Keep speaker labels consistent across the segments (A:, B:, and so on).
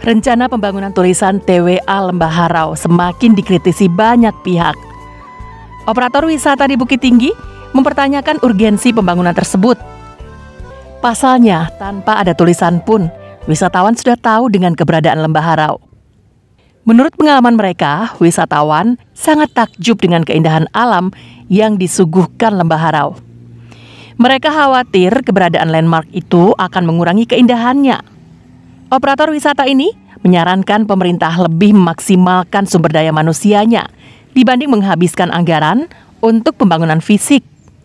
A: Rencana pembangunan tulisan TWA Lembah Harau semakin dikritisi banyak pihak. Operator wisata di Bukit Tinggi mempertanyakan urgensi pembangunan tersebut. Pasalnya, tanpa ada tulisan pun, wisatawan sudah tahu dengan keberadaan Lembah Harau. Menurut pengalaman mereka, wisatawan sangat takjub dengan keindahan alam yang disuguhkan Lembah Harau. Mereka khawatir keberadaan landmark itu akan mengurangi keindahannya. Operator wisata ini menyarankan pemerintah lebih memaksimalkan sumber daya manusianya dibanding menghabiskan anggaran untuk pembangunan fisik.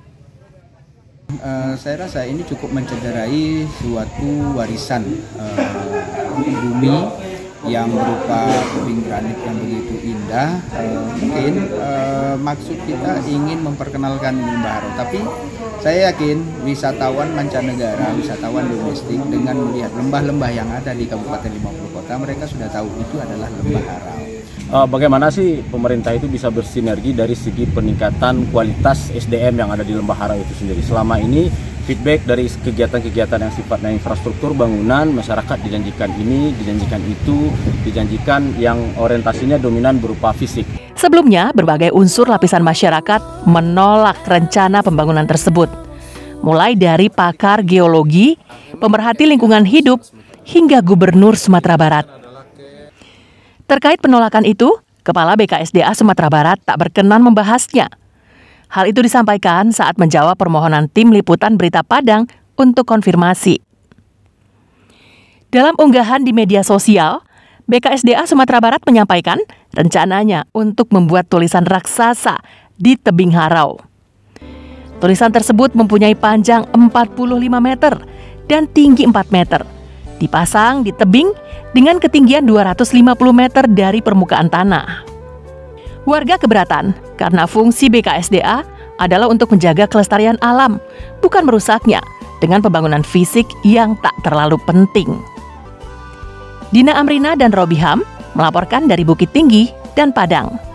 B: Saya rasa ini cukup mencederai suatu warisan bumi yang berupa tebing granit yang begitu indah. Mungkin maksud kita ingin memperkenalkan Lembah Harau, tapi saya yakin wisatawan mancanegara, wisatawan domestik dengan melihat lembah-lembah yang ada di Kabupaten 50 Kota, mereka sudah tahu itu adalah Lembah Harau.
C: Bagaimana sih pemerintah itu bisa bersinergi dari segi peningkatan kualitas SDM yang ada di Lembah Harau itu sendiri? Selama ini feedback dari kegiatan-kegiatan yang sifatnya infrastruktur, bangunan, masyarakat dijanjikan ini, dijanjikan itu, dijanjikan yang orientasinya dominan berupa fisik.
A: Sebelumnya, berbagai unsur lapisan masyarakat menolak rencana pembangunan tersebut. Mulai dari pakar geologi, pemerhati lingkungan hidup, hingga Gubernur Sumatera Barat. Terkait penolakan itu, Kepala BKSDA Sumatera Barat tak berkenan membahasnya. Hal itu disampaikan saat menjawab permohonan tim liputan Berita Padang untuk konfirmasi. Dalam unggahan di media sosial, BKSDA Sumatera Barat menyampaikan rencananya untuk membuat tulisan raksasa di tebing Harau. Tulisan tersebut mempunyai panjang 45 meter dan tinggi 4 meter. Dipasang di tebing dengan ketinggian 250 meter dari permukaan tanah. Warga keberatan karena fungsi BKSDA adalah untuk menjaga kelestarian alam, bukan merusaknya dengan pembangunan fisik yang tak terlalu penting. Dina Amrina dan Robiham melaporkan dari Bukit Tinggi dan Padang.